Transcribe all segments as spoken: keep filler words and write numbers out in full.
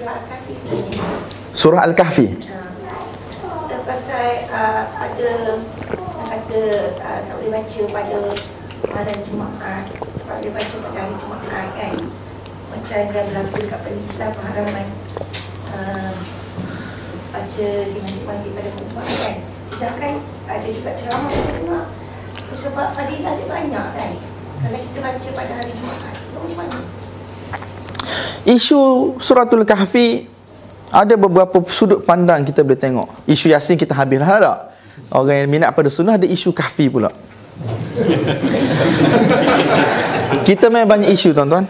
surah Al-Kahfi. Surah Al-Kahfi. Uh, pasal uh, ada yang kata uh, tak boleh baca pada malam Jumaat, tak boleh baca pada hari Jumaat kan. Macam yang berlaku kat Fadilat pengharaman uh, baca di masjid-masjid pada Jumaat kan. Sedangkan ada juga ceramah kita dengar sebab Fadilat dia banyak kan. Kalau kita baca pada hari Jumaat, bagaimana? Isu Suratul Kahfi ada beberapa sudut pandang kita boleh tengok. Isu Yasin kita habis dah tak? Orang yang minat pada sunnah ada isu Kahfi pula. Kita main banyak isu tuan-tuan.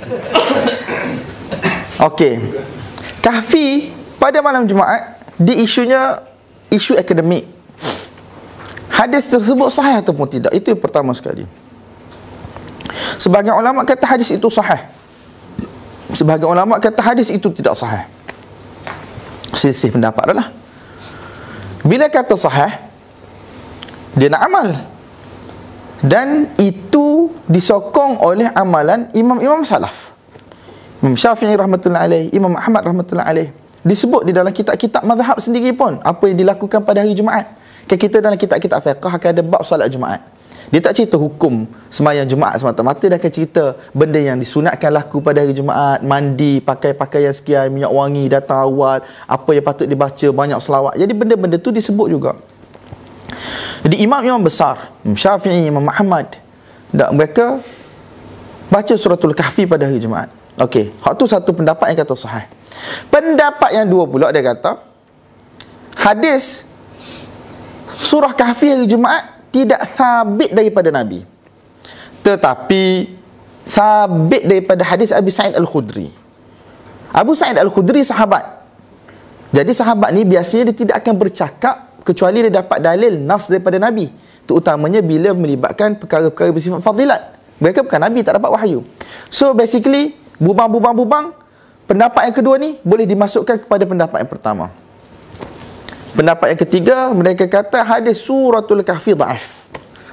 Okey. Kahfi pada malam Jumaat di isunya isu akademik. Hadis tersebut sahih ataupun tidak? Itu yang pertama sekali. Sebahagian ulama kata hadis itu sahih. Sebahagian ulama kata hadis itu tidak sahih. Selisih pendapat adalah bila kata sahih, dia nak amal, dan itu disokong oleh amalan imam-imam salaf. Imam Syafi'i rahmatullahi alaih, Imam Ahmad rahmatullahi alaih, disebut di dalam kitab-kitab mazhab sendiri pun apa yang dilakukan pada hari Jumaat. Kan kita dalam kitab-kitab fiqh akan ada bab solat Jumaat. Dia tak cerita hukum sembahyang Jumaat semata-mata, dia akan cerita benda yang disunatkan laku pada hari Jumaat, mandi, pakai pakaian sekian, minyak wangi, datang awal, apa yang patut dibaca, banyak selawat. Jadi benda-benda tu disebut juga. Jadi imam-imam besar, Imam Syafi'i, Imam Ahmad, tak, mereka baca Suratul Kahfi pada hari Jumaat. Okey, hak tu satu pendapat yang kata sahih. Pendapat yang dua pula dia kata hadis Surah Kahfi hari Jumaat tidak sabit daripada Nabi, tetapi sabit daripada hadis Abu Sa'id Al-Khudri. Abu Sa'id Al-Khudri sahabat. Jadi sahabat ni biasanya dia tidak akan bercakap kecuali dia dapat dalil nas daripada Nabi, terutamanya bila melibatkan perkara-perkara bersifat fadilat. Mereka bukan Nabi, tak dapat wahyu. So basically bubang-bubang-bubang, pendapat yang kedua ni boleh dimasukkan kepada pendapat yang pertama. Pendapat yang ketiga, mereka kata hadis Suratul Kahfi dhaif.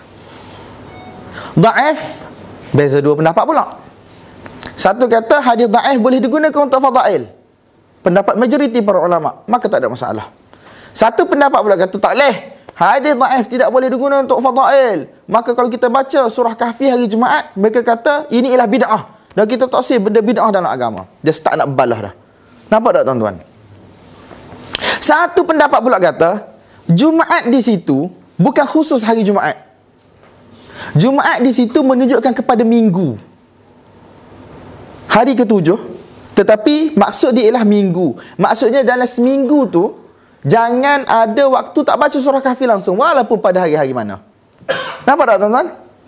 Dhaif, beza dua pendapat pula. Satu kata hadis dhaif boleh digunakan untuk fadail, pendapat majoriti para ulama, maka tak ada masalah. Satu pendapat pula kata tak boleh, hadis dhaif tidak boleh digunakan untuk fadail, maka kalau kita baca surah Kahfi hari Jumaat, mereka kata ini ialah bid'ah, dan kita tak sih benda bid'ah dalam agama. Dia start nak balah dah. Nampak tak tuan-tuan? Satu pendapat pula kata Jumaat di situ bukan khusus hari Jumaat. Jumaat di situ menunjukkan kepada minggu, hari ketujuh, tetapi maksud dia ialah minggu. Maksudnya dalam seminggu tu jangan ada waktu tak baca surah Kahfi langsung, walaupun pada hari-hari mana. Nampak tak tuan-tuan?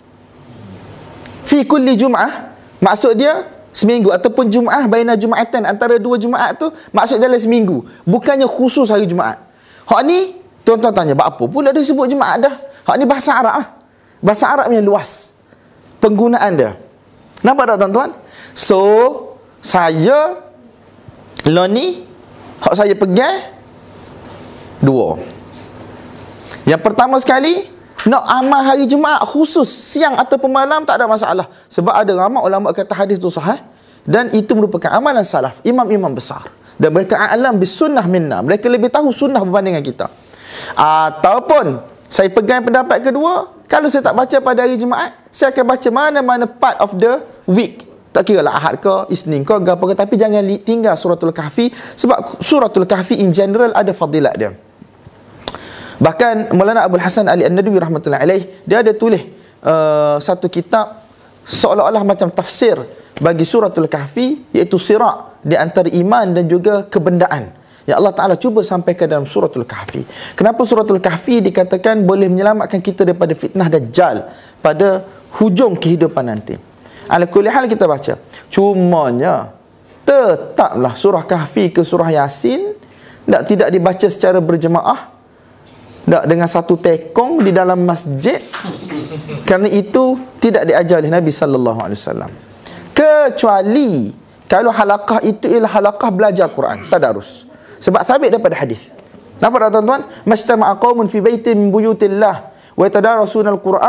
Fi kulli Jum'ah, maksud dia seminggu, ataupun Jum'ah baina Jum'atan, antara dua Jumaat tu maksud dalam seminggu, bukannya khusus hari Jumaat. Hak ni tuan-tuan tanya, apa pula dia sebut Jumaat dah? Hak ni bahasa Arab ah. Bahasa Arab yang luas penggunaan dia. Nampak tak tuan-tuan? So saya lo ni hak saya pegang dua. Yang pertama sekali, nak amal hari Jumaat khusus siang ataupun malam tak ada masalah, sebab ada ramai ulama kata hadis tu sahih dan itu merupakan amalan salaf, imam-imam besar, dan mereka a'lam bis sunnah minna, mereka lebih tahu sunnah berbanding dengan kita. Ataupun saya pegang pendapat kedua, kalau saya tak baca pada hari Jumaat, saya akan baca mana-mana part of the week, tak kira lah Ahad ke, Isnin ke, apa ke, tapi jangan tinggal Suratul Kahfi, sebab Suratul Kahfi in general ada fadilat dia. Bahkan Maulana Abdul Hasan Ali An-Nadwi rahmatullahi alaih, dia ada tulis uh, satu kitab seolah-olah macam tafsir bagi Suratul Kahfi, iaitu sirak di antara iman dan juga kebendaan yang Allah Ta'ala cuba sampaikan dalam Suratul Kahfi. Kenapa Suratul Kahfi dikatakan boleh menyelamatkan kita daripada fitnah Dajjal pada hujung kehidupan nanti? Ala kulli hal kita baca. Cumanya tetaplah surah Kahfi ke surah Yasin tak tidak dibaca secara berjemaah, tak dengan satu tekong di dalam masjid, kerana itu tidak diajar oleh Nabi sallallahu alaihi wasallam, kecuali kalau halaqah itu ialah halaqah belajar Quran, tadarus, sebab sabit daripada hadis. Nampak tak tuan-tuan? Majtama'a qaumun fi baitin min buyutillah wa yatadarasuna al-Quran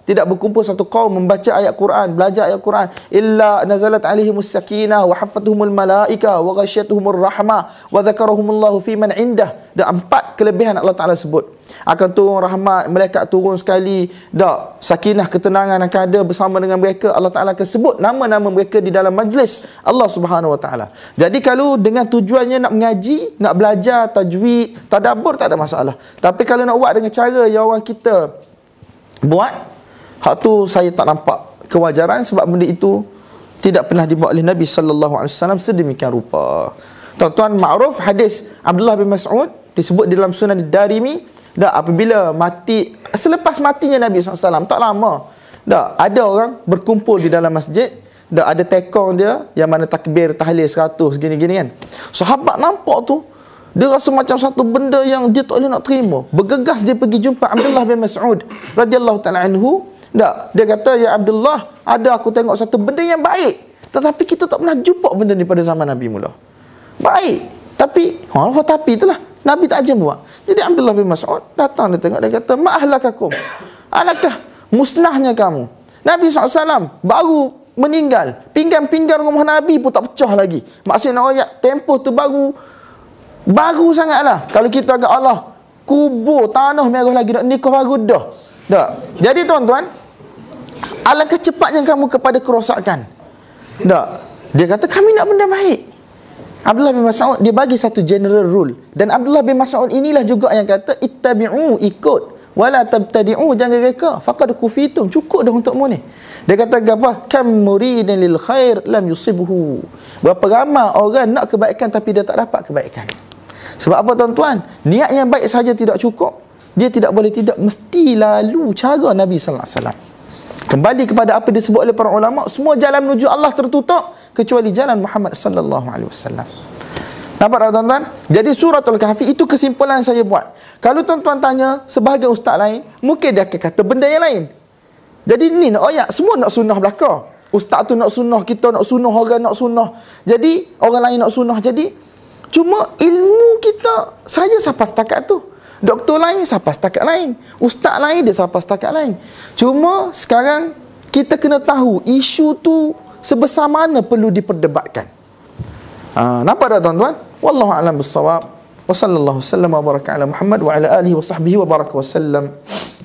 tidak berkumpul satu kaum membaca ayat Quran, belajar ayat Quran, illa nazalat alaihimus sakinah wa hafathumul malaika wa ghasyiyatuhumur rahmah wa dzakarahumullahu fi man indah. Dan empat kelebihan Allah Taala sebut. Akan turun rahmat, malaikat turun sekali, dak sakinah, ketenangan akan ada bersama dengan mereka. Allah Taala akan sebut nama-nama mereka di dalam majlis Allah Subhanahu Wa Taala. Jadi kalau dengan tujuannya nak mengaji, nak belajar tajwid, tadabbur, tak ada masalah. Tapi kalau nak buat dengan cara yang orang kita buat, hak tu saya tak nampak kewajaran, sebab benda itu tidak pernah dibuat oleh Nabi sallallahu alaihi wasallam sedemikian rupa. Tuan-tuan, ma'ruf hadis Abdullah bin Mas'ud disebut di dalam Sunan Darimi. Dah apabila mati, selepas matinya Nabi sallallahu alaihi wasallam, tak lama, dah ada orang berkumpul di dalam masjid, dah ada tekong dia yang mana takbir tahlil seratus gini-gini kan. Sahabat nampak tu, dia rasa macam satu benda yang dia tak boleh nak terima. Bergegas dia pergi jumpa Abdullah bin Mas'ud radhiyallahu taala anhu. Dah, dia kata, ya Abdullah, ada aku tengok satu benda yang baik, tetapi kita tak pernah jumpa benda ni pada zaman Nabi mula. Baik, tapi oh, tapi itulah Nabi tak ajar buat. Jadi Abdullah bin Mas'ud datang, dia tengok, dia kata, ma'ahlakakum, alakah musnahnya kamu? Nabi sallallahu alaihi wasallam baru meninggal, pinggan-pinggan rumah Nabi pun tak pecah lagi. Maksudnya ayat tempoh tu baru baru sangatlah. Kalau kita agak Allah, kubur tanah merah lagi, nak nikah baru dah. Dah. Jadi tuan-tuan, alangkah cepatnya kamu kepada kerosakan. Dah. Dia kata, kami nak benda baik. Abdullah bin Mas'ud dia bagi satu general rule, dan Abdullah bin Mas'ud inilah juga yang kata, ittabi'u, ikut, wala tabtadi'u, jangan reka, faqad kufitum, cukup dah untukmu ni. Dia kata apa? Kam muridin lil khair lam yusibhu. Berapa ramai orang nak kebaikan tapi dia tak dapat kebaikan. Sebab apa tuan-tuan? Niat yang baik saja tidak cukup. Dia tidak boleh tidak, mesti lalu cara Nabi sallallahu alaihi wasallam. Kembali kepada apa disebut oleh para ulama, semua jalan menuju Allah tertutup kecuali jalan Muhammad sallallahu alaihi wasallam. Nampak tak tuan-tuan? Jadi surah Al-Kahfi itu kesimpulan saya buat. Kalau tuan-tuan tanya sebahagian ustaz lain, mungkin dia akan kata benda yang lain. Jadi ni nak ayat, semua nak sunnah belaka. Ustaz tu nak sunnah, kita nak sunnah, orang nak sunnah. Jadi orang lain nak sunnah. Jadi cuma ilmu kita saja sampai setakat tu. Doktor lain sampai setakat lain, ustaz lain dia sampai setakat lain. Cuma sekarang kita kena tahu isu tu sebesar mana perlu diperdebatkan. Ha, nampak tak tuan-tuan? Wallahu a'lam bissawab. Wa sallallahu wasallam wa baraka ala Muhammad wa ala alihi wa sahbihi wa baraka wasallam.